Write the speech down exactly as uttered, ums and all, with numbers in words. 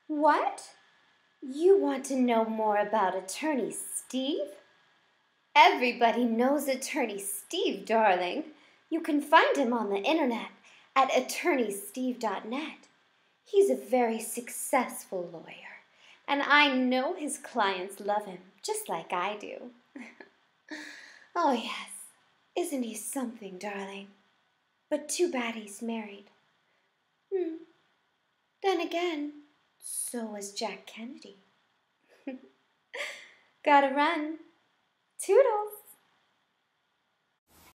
What? You want to know more about Attorney Steve? Everybody knows Attorney Steve, darling. You can find him on the internet at attorney steve dot net. He's a very successful lawyer, and I know his clients love him just like I do. Oh, yes. Isn't he something, darling? But too bad he's married. Hmm. Then again, so was Jack Kennedy. Gotta run. Toodles.